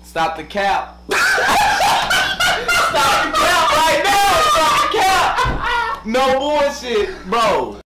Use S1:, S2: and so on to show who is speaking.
S1: Stop the cap. Stop the cap right now. Stop the cap. No bullshit, bro.